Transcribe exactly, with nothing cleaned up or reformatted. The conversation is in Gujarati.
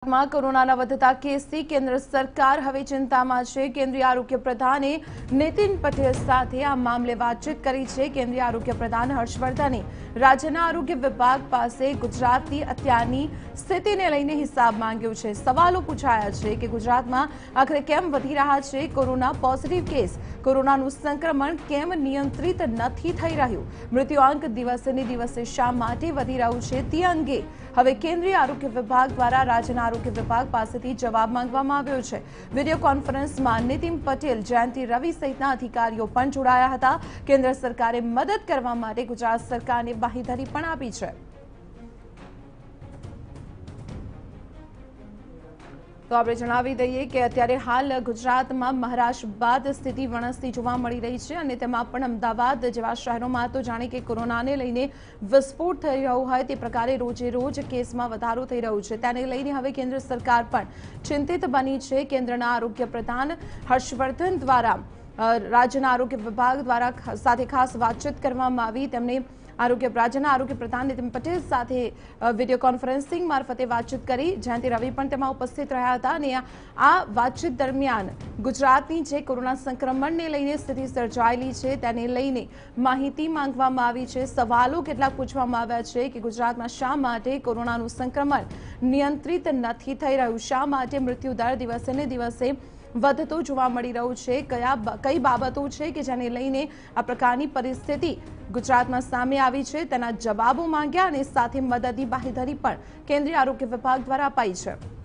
માં કોરોનાના વધતા કેસથી કેન્દ્ર સરકાર હવે ચિંતામાં છે। કેન્દ્રીય આરોગ્ય પ્રધાને નીતિન પટેલ સાથે આ મામલે વાતચીત કરી છે। કેન્દ્રીય આરોગ્ય પ્રધાન હર્ષવર્ધને રાજ્યના આરોગ્ય વિભાગ પાસે ગુજરાતની અત્યારની સ્થિતિને લઈને હિસાબ માંગ્યો છે। સવાલો પૂછાયા છે કે ગુજરાતમાં આખરે કેમ વધી રહ્યા છે કોરોના પોઝિટિવ કેસ, કોરોનાનું સંક્રમણ કેમ નિયંત્રિત નથી થઈ રહ્યું, મૃત્યુઆંક દિવસે ને દિવસે શા માટે વધી રહ્યું છે તે અંગે હવે કેન્દ્રીય આરોગ્ય વિભાગ દ્વારા રાજ્યના આરોગ્ય વિભાગ પાસેથી જવાબ માંગવામાં આવ્યો છે। વિડીયો કોન્ફરન્સમાં નીતિન પટેલ, જયંતિ રવિ સહિતના અધિકારીઓ પણ જોડાયા હતા। કેન્દ્ર સરકારે મદદ કરવા માટે ગુજરાત સરકારને બાંહેધરી પણ આપી છે। તો આપણે જણાવી દઈએ કે અત્યારે હાલ ગુજરાતમાં મહારાષ્ટ્ર બાદ સ્થિતિ વણસતી જોવા મળી રહી છે અને તેમાં પણ અમદાવાદ જેવા શહેરોમાં તો જાણે કે કોરોનાને લઈને વિસ્ફોટ થઈ રહ્યો હોય તે પ્રકારે રોજે રોજ કેસમાં વધારો થઈ રહ્યો છે। તેને લઈને હવે કેન્દ્ર સરકાર પણ ચિંતિત બની છે। કેન્દ્રના આરોગ્ય પ્રધાન હર્ષવર્ધન દ્વારા રાજ્યના આરોગ્ય વિભાગ દ્વારા સાથે ખાસ વાતચીત કરવામાં આવી। તેમને આરોગ્ય રાજ્યના આરોગ્ય પ્રધાન નીતિન પટેલ સાથે વિડીયો કોન્ફરન્સિંગ મારફતે વાતચીત કરી। જયંતિ રવિ પણ તેમાં ઉપસ્થિત રહ્યા હતા અને આ વાતચીત દરમિયાન ગુજરાતની જે કોરોના સંક્રમણને લઈને સ્થિતિ સર્જાયેલી છે તેને લઈને માહિતી માંગવામાં આવી છે। સવાલો કેટલાક પૂછવામાં આવ્યા છે કે ગુજરાતમાં શા માટે કોરોનાનું સંક્રમણ નિયંત્રિત નથી થઈ રહ્યું, શા માટે મૃત્યુદર દિવસે ને દિવસે વધતો જોવા મળી રહ્યું છે, કયા કઈ બાબતો છે કે જેને લઈને આ પ્રકારની પરિસ્થિતિ ગુજરાતમાં સામે આવી છે તેના જવાબો માંગ્યા અને સાથે મદદની બાંહેધરી પણ કેન્દ્રીય આરોગ્ય વિભાગ દ્વારા અપાઈ છે।